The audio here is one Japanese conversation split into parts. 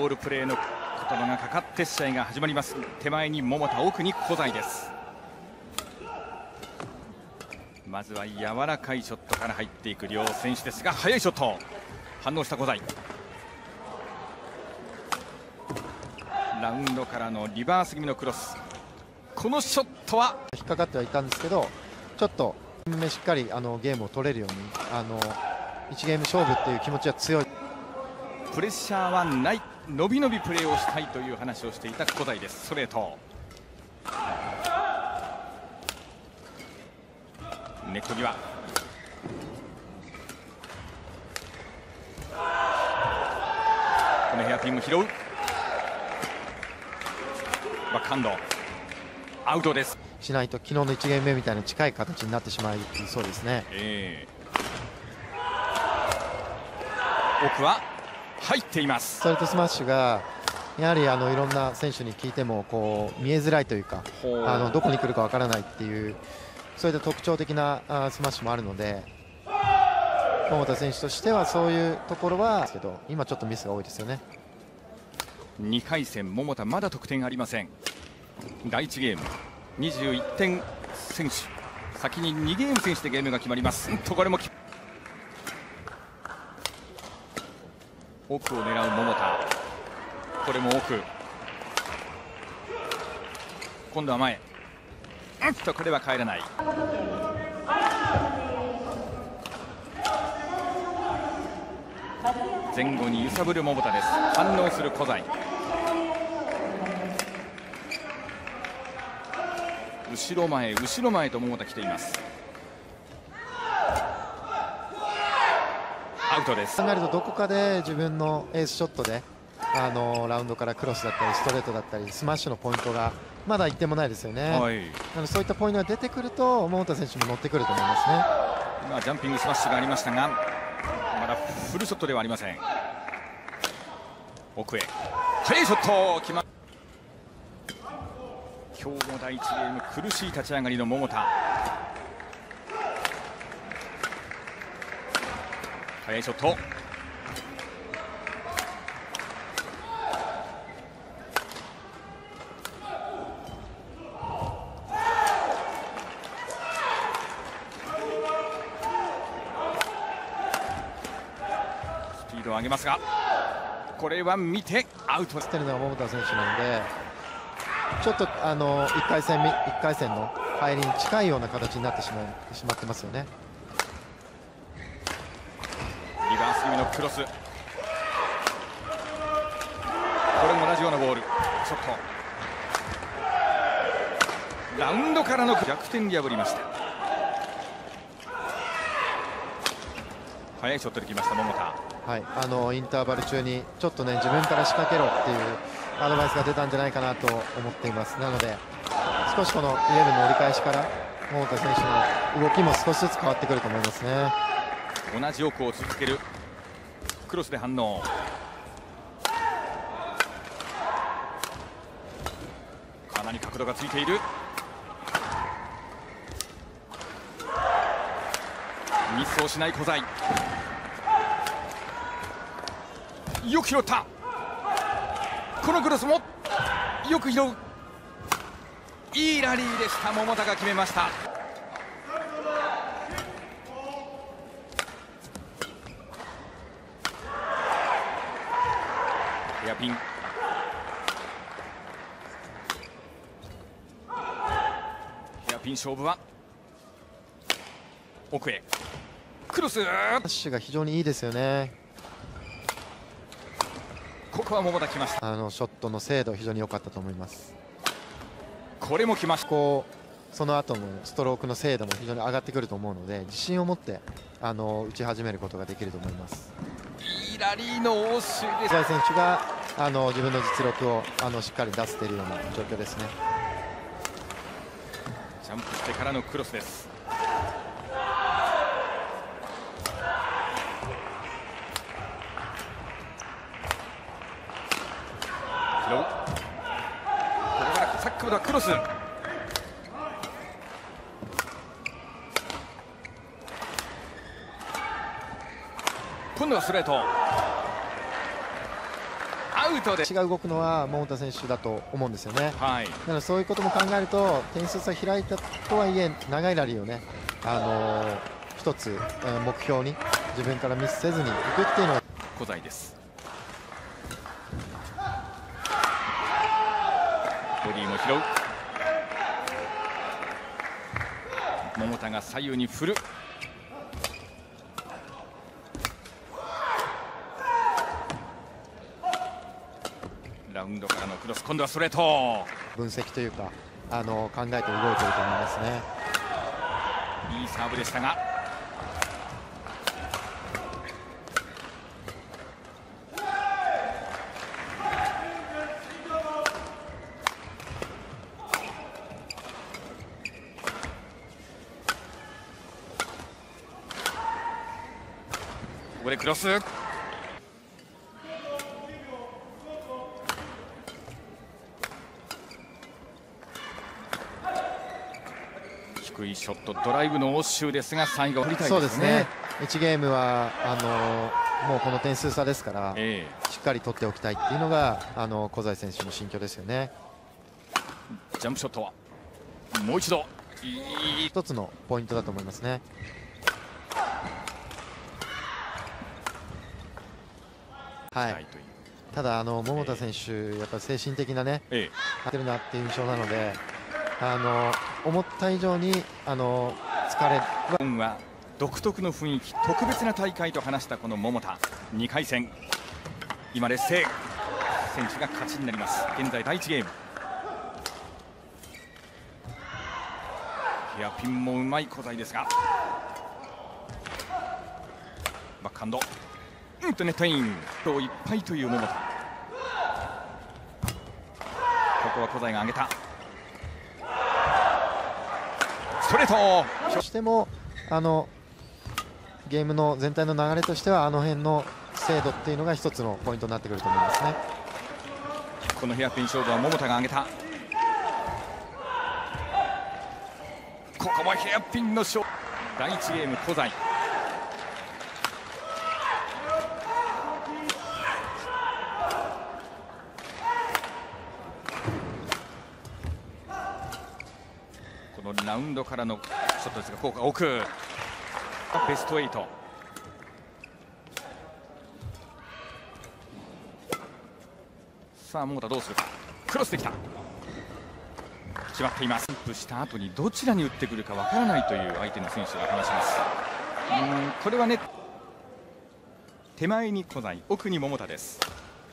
ールプレーの言葉がかかって試合が始まります。手前に桃田、奥に小材です。まずは柔らかいショットから入っていく両選手ですが、速いショット反応した小材。ラウンドからのリバース気味のクロス、このショットは引っかかってはいたんですけど、ちょっとしっかりゲームを取れるように1ゲーム勝負っていう気持ちは強い。 プレッシャーはない、伸び伸びプレーをしたいという話をしていた小材です。ストレート、ネット際、このヘアピンも拾う。バックハンドアウトです。 しないと昨日の1ゲーム目みたいに近い形になってしまいそうですね。 奥は入っています。 ストレートスマッシュがやはりいろんな選手に聞いても見えづらいというか、どこに来るかわからないっていう、そういった特徴的なスマッシュもあるので、桃田選手としてはそういうところはけど、今ちょっとミスが多いですよね。 2回戦、桃田まだ得点ありません。第1ゲーム21点先取、先に2ゲーム先取でゲームが決まります。これも奥を狙う桃田、これも奥、今度は前、これは帰らない。前後に揺さぶる桃田です。反応する小材、後ろ前後ろ前と桃田来ています。アウトです。 考えるとどこかで自分のエースショットでラウンドからクロスだったりストレートだったりスマッシュのポイントがまだ1点もないですよね。そういったポイントが出てくると桃田選手も乗ってくると思いますね。 今ジャンピングスマッシュがありましたが、まだフルショットではありません。奥へ速いショット決まる。今日の第1ゲーム苦しい立ち上がりの桃田、速いショット、スピードを上げますが、これは見てアウト。 してるのが桃田選手なので、ちょっと1回戦の入りに近いような形になってしまってますよね。 リバース気味のクロス、これも同じようなボール、ショット、ラウンドからの逆転で破りました。速いショットできました桃田。 はい、インターバル中にちょっとね自分から仕掛けろっていうアドバイスが出たんじゃないかなと思っています。なので少しこの11の折り返しから桃田選手の動きも少しずつ変わってくると思いますね。 同じ奥を続ける、クロスで反応、かなり角度がついている。ミスをしない小材、よく拾った。このクロスもよく拾う。いいラリーでした。桃田が決めました。ヘアピン、ヘアピン勝負は奥へクロス、 ダッシュが非常にいいですよね。 ここは桃田来ました。 ショットの精度非常に良かったと思います。 これも来ました。 その後のストロークの精度も非常に上がってくると思うので、自信を持って打ち始めることができると思います。 いいラリーの応酬です。 小材選手が自分の実力をしっかり出せているような状況ですね。 ジャンプしてからのクロスです。拾う。ここからサックボードはクロス。今度はストレート。アウウトで足が動くのは桃田選手だと思うんですよね。 はい、 だからそういうことも考えると点数差開いたとはいえ長いラリーをね、一つ目標に自分からミスせずにいくっていうのは小材です。ボディも拾う。桃田が左右に振る。ラウンドからのクロス、今度はストレート。 分析というか考えて動いていると思いますね。 いいサーブでしたが、ここでクロス。低いショット、ドライブの応酬ですが最後振りたいですね。 1ゲームはもうこの点数差ですから、しっかり取っておきたいっていうのが小材選手の心境ですよね。 ジャンプショットはもう一度一つのポイントだと思いますね。はい、ただ桃田選手、やっぱり精神的なね、当てるなっていう印象なので、思った以上に疲れは独特の雰囲気、特別な大会と話したこの桃田。2回戦、今劣勢選手が勝ちになります。現在第1ゲーム、ヘアピンもうまい小材ですが、バックハンド、ネットイン、今日いっぱいという桃田。ここは小材が上げた。ストレート。 そしてもゲームの全体の流れとしては辺の精度っていうのが一つのポイントになってくると思いますね。 このヘアピン勝負は桃田が上げた。ここもヘアピンの勝負。第1ゲーム小材。このラウンドからのショットですが、効果奥。ベスト8。さあ桃田どうするか。クロスできた。決まっています。ジャンプした後にどちらに打ってくるかわからないという相手の選手が話します。これはね、手前に小材、奥に桃田です。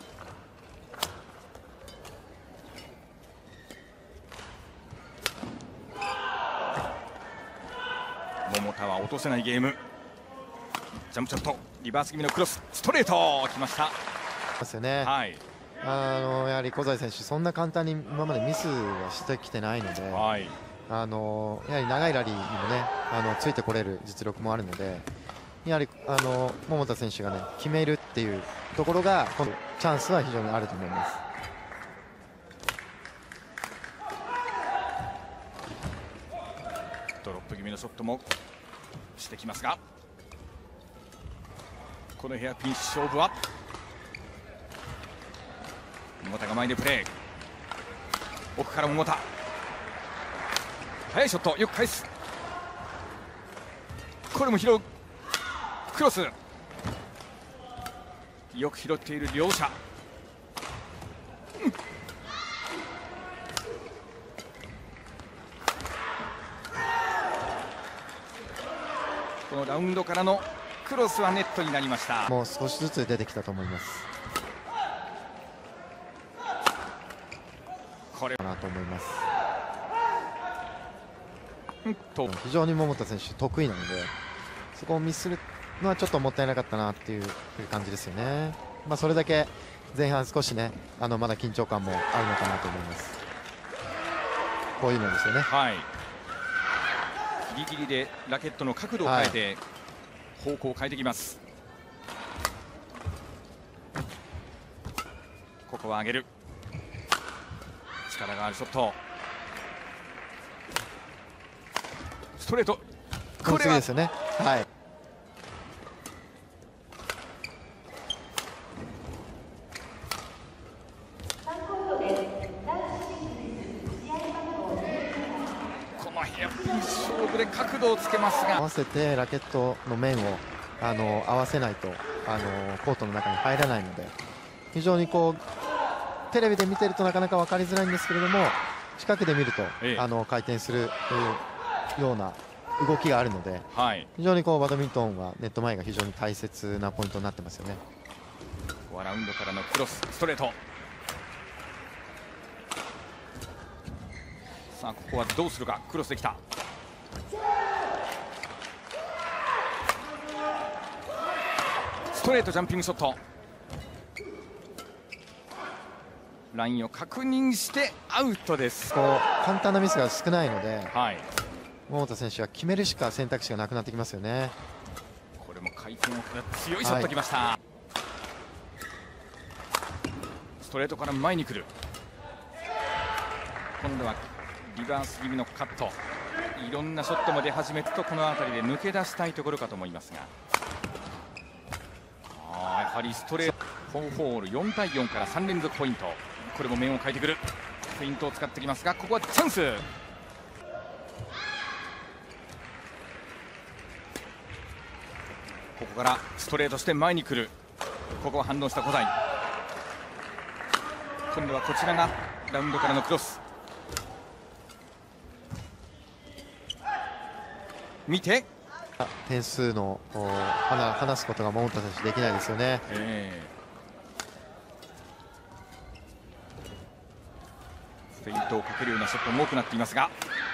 桃田は落とせないゲーム。ジャンプショット、リバース気味のクロス、ストレートきました。 ですよね。 はい。 やはり小材選手、そんな簡単に今までミスはしてきてないので、 はい、 やはり長いラリーにもねついてこれる実力もあるので、やはり桃田選手がね決めるっていうところがこのチャンスは非常にあると思います。 ドロップ気味のショットもしてきますが、このヘアピン勝負は桃田が前でプレー。奥から桃田、速いショット、よく返す。これも拾う。クロス、よく拾っている両者。このラウンドからのクロスはネットになりました。 もう少しずつ出てきたと思います。 これかなと思います。 非常に桃田選手得意なので、そこをミスするのはちょっともったいなかったなっていう感じですよね。それだけ前半少しねまだ緊張感もあるのかなと思います。こういうのですよね。 はい、ギリギリでラケットの角度を変えて、方向を変えてきます。ここは上げる。力があるショット。ストレート。 これですよね。はい。 で角度をつけますが、 合わせてラケットの面を合わせないとコートの中に入らないので、非常にこうテレビで見てるとなかなか分かりづらいんですけれども、近くで見ると、回転するような動きがあるので、非常にこうバドミントンはネット前が非常に大切なポイントになってますよね。 ラウンドからのクロスストレート。さあここはどうするか。クロスできた。ストレートジャンピングショット。ラインを確認してアウトです。 こう簡単なミスが少ないので、 はい、 桃田選手は決めるしか選択肢がなくなってきますよね。 これも回転を強いショットきました、はい、ストレートから前に来る。今度はリバース気味のカット。いろんなショットも出始めるとこの辺りで抜け出したいところかと思いますが、やはりストレート4フォール4対4から3連続ポイント。これも面を変えてくる。フェイントを使ってきますが、ここはチャンス。ここからストレートして前に来る。ここは反応した小西。今度はこちらがラウンドからのクロス。見て点数の離すことが桃田選手できないですよね。 フェイントをかけるようなショットも多くなっていますが、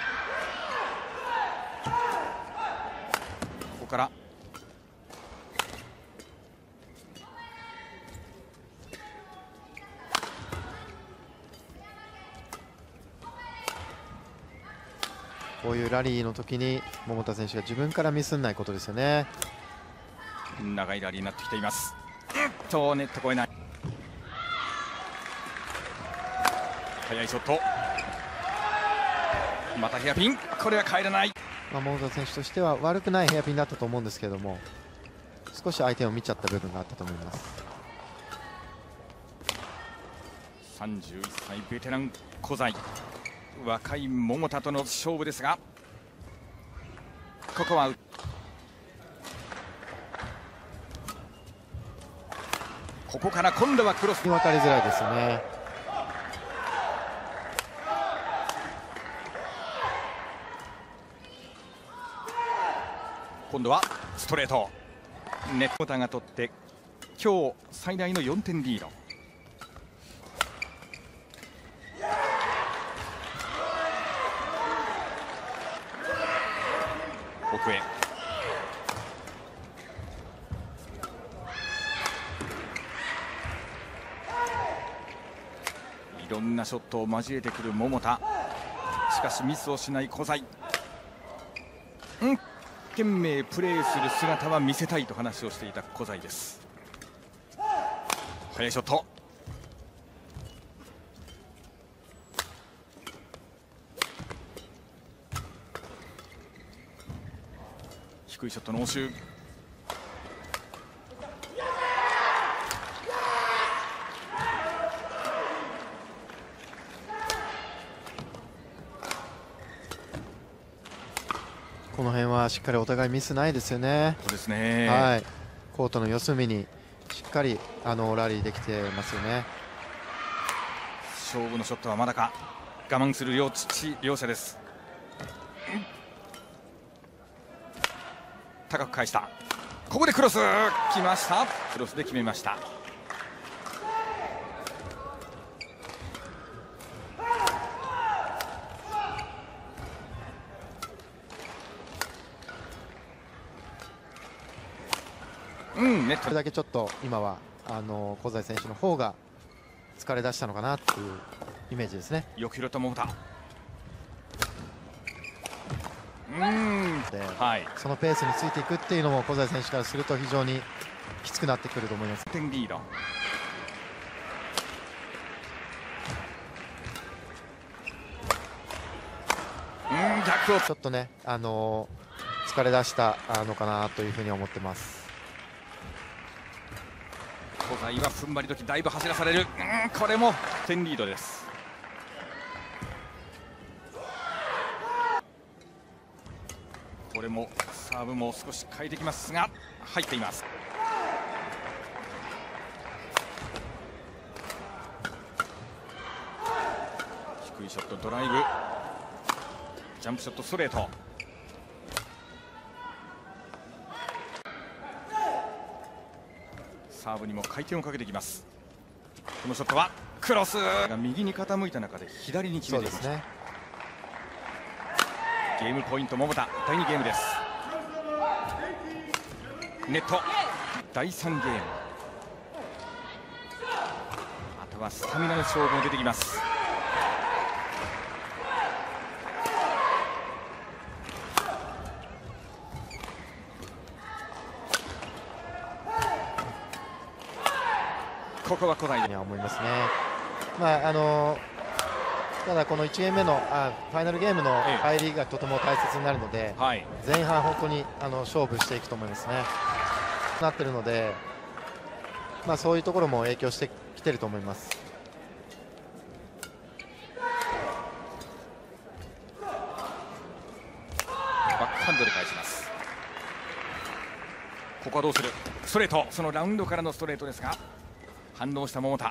ここからこういうラリーの時に桃田選手が自分からミスんないことですよね。 長いラリーになってきています。ネット越えない。速いショット。またヘアピン。これは返らない。 桃田選手としては悪くないヘアピンだったと思うんですけども、少し相手を見ちゃった部分があったと思います。 31歳ベテラン小西、若い桃田との勝負ですが、ここはここから今度はクロスに分かりづらいですよね。 今度はストレート。ネットが取って今日最大の4点リード。奥へ。いろんなショットを交えてくる桃田。しかしミスをしない小西。懸命プレーする姿は見せたいと話をしていた小西です。速いショット。低いショットの応酬。 この辺はしっかりお互いミスないですよね。 そうですね。 はい、コートの四隅にしっかりラリーできてますよね。 勝負のショットはまだか。我慢する両者です。高く返した。ここでクロス来ました。クロスで決めました。ネット。 それだけちょっと今は小西選手の方が疲れ出したのかなっていうイメージですね。 よく拾った桃田。 はい、そのペースについていくっていうのも小西選手からすると非常にきつくなってくると思います。 点リード。逆をちょっとね、疲れ出したのかなというふうに思ってます。 小西は踏ん張り時だいぶ走らされる。これも点リードです。 これもサーブも少し変えてきますが入っています。低いショット、ドライブ、ジャンプショット、ストレート。サーブにも回転をかけてきます。このショットはクロスが右に傾いた中で左に決めていきました。そうですね。ゲームポイント桃田、第2ゲームです。ネット、第3ゲーム。あとはスタミナの勝負も出てきます。ここは来ないと思いますね。ただこの1ゲーム目のファイナルゲームの入りがとても大切になるので、前半本当に勝負していくと思いますね。なってるので、そういうところも影響してきてると思います。 バックハンドで返します。ここはどうする。ストレート、そのラウンドからのストレートですが反応した桃田。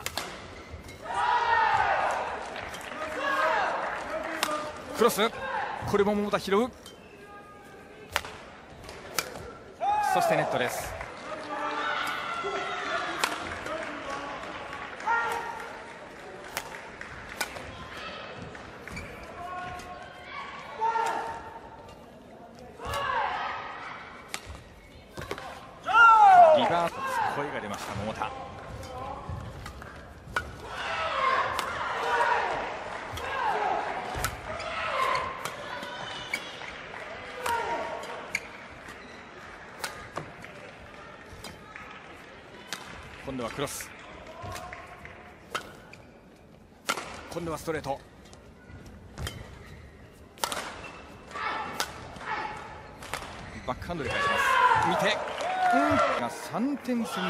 クロス、これも桃田拾う。そしてネットです。リバース、声が出ました桃田。今度はクロス、今度はストレート。バックハンドで返します。見て、が3点先行。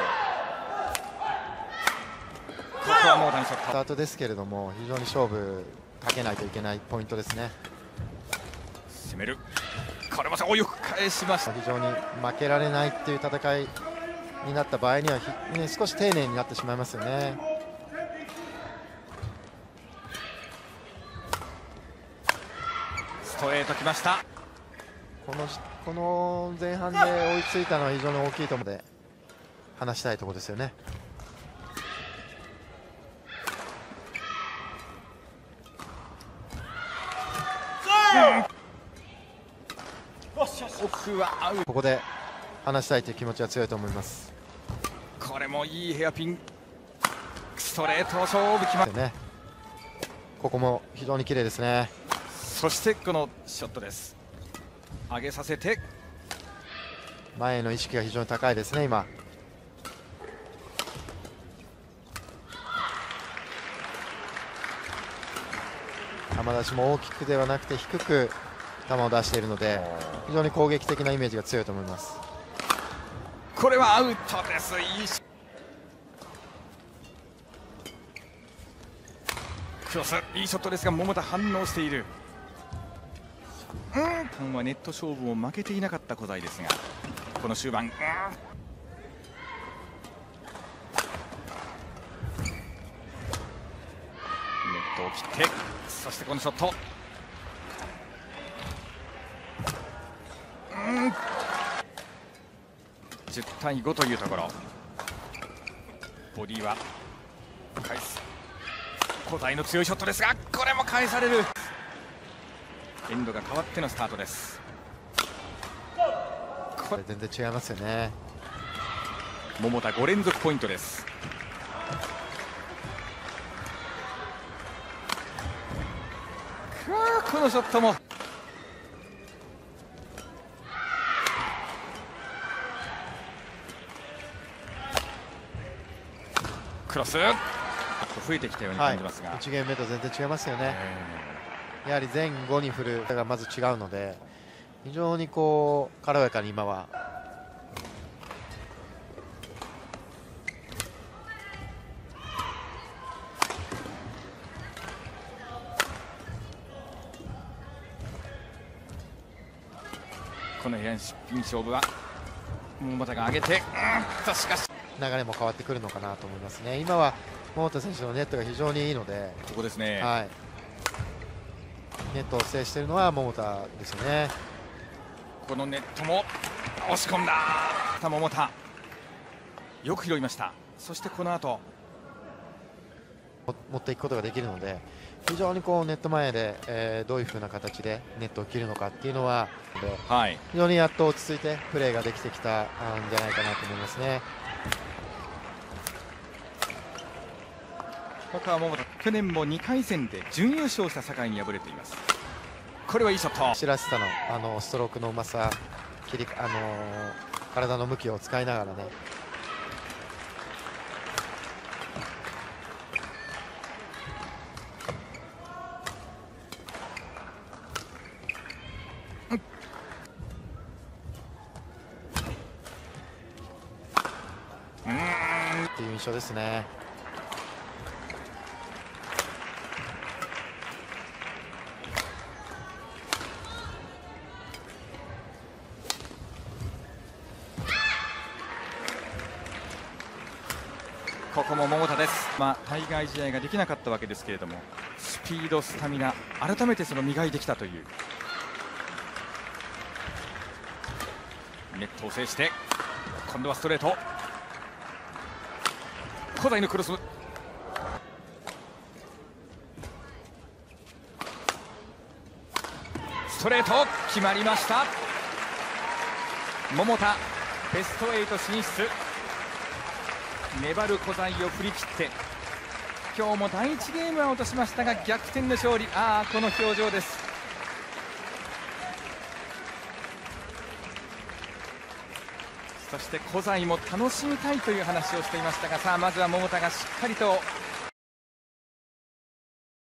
ここはもうダンショット。 スタートですけれども、非常に勝負かけないといけないポイントですね。 攻める、これもよく返しました。 非常に負けられないっていう戦いになった場合には、少し丁寧になってしまいますよね。 ストレートきました。 この前半で追いついたのは非常に大きいと思うので話したいところですよね。 奥はアウト。 ここで話したいという気持ちは強いと思います。 これもいいヘアピン、ストレート勝負きますね。ここも非常に綺麗ですね。 そしてこのショットです。上げさせて前への意識が非常に高いですね。今球出しも大きくではなくて低く球を出しているので、非常に攻撃的なイメージが強いと思います。 これはアウトです。いいクロス、いいショットですが桃田反応している。はネット勝負を負けていなかった小材ですが、この終盤、ネットを切って、そしてこのショット、10対5というところ。ボディは返す、小材の強いショットですが、これも返される。エンドが変わってのスタートです。 これ全然違いますよね。 桃田5連続ポイントです。このショットもクロス、増えてきたように感じますが、 1ゲーム目と全然違いますよね。やはり前後に振るがまず違うので、非常に軽やかに今はこのヘアスピン勝負は桃田が上げて、しかし流れも変わってくるのかなと思いますね。今は桃田選手のネットが非常にいいので、 ここですね、 はい、ネットを制しているのは桃田ですよね。 このネットも押し込んだ桃田、よく拾いました。そしてこの後持っていくことができるので、非常にこうネット前で、どういう風な形でネットを切るのかっていうのは、 はい、 非常にやっと落ち着いてプレーができてきたんじゃないかなと思いますね。 若桃田、去年も2回戦で準優勝した境に敗れています。これはいいショット。 しらしさのストロークのうまさ、体の向きを使いながらね。っていう印象ですね。 ここも桃田です。対外試合ができなかったわけですけれども、スピード、スタミナ、改めてその磨いてきたという。ネットを制して、今度はストレート。小台のクロス。ストレート決まりました。桃田、ベスト8進出。粘る小材を振り切って、今日も第1ゲームは落としましたが逆転の勝利。この表情です。そして小材も楽しみたいという話をしていましたが、さあまずは桃田がしっかりと